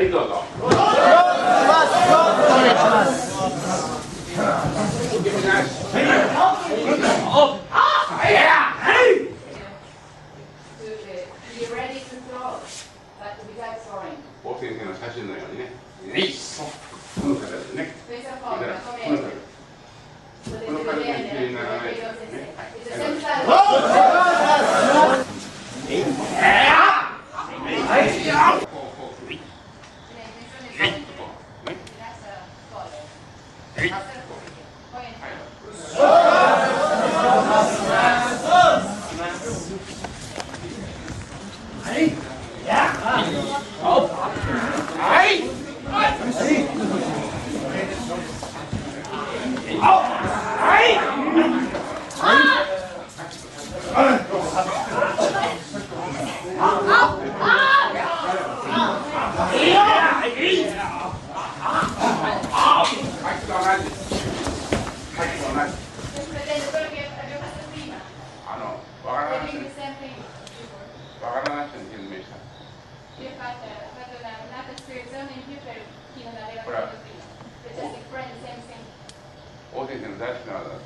はい、どうぞ。 お願いします。 大先生の写真のようにね、この形でね、この形にきれいにならないですね。大先生の大好きな技です。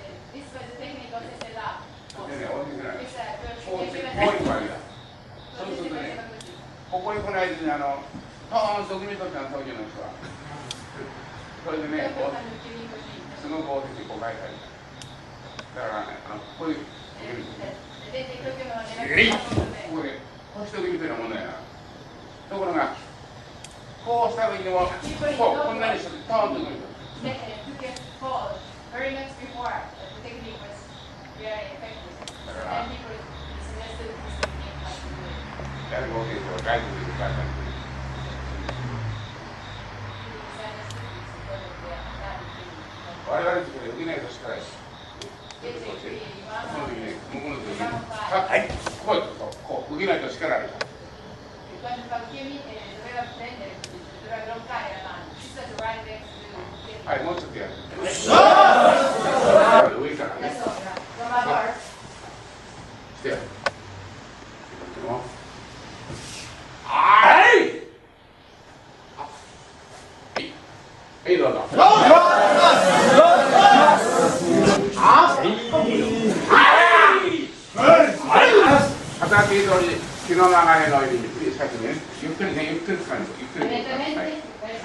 そうするとね、ここに来ない間にトーンと組み取ったの、東京の人は。それでね、すごく大先生こう書いてある。だからね、こういうここで、こうして組み取るようなものやな。ところが、こうした時にも、こんなにしてトーンと組み取る。 Very much before, the technique was very effective. And people suggested this technique how to do it. やるわけですよ、外国で書いてある。我々としては受けないとしかないです。その時ね、向こうの時に、はい、こう、受けないとしかない。はい、もうちょっとやる。上からね。してやる。はい。はい、どうぞ。片手通り、気の流れのように、ゆっくりね、ゆっくりね、ゆっくり使います。ゆっくり。はい。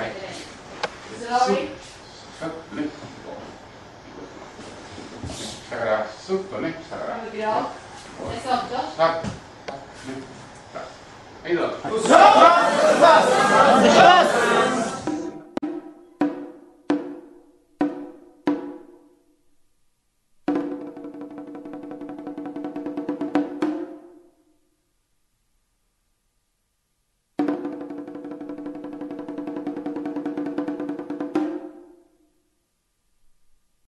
下からスッとね、下から。はい、どうぞ。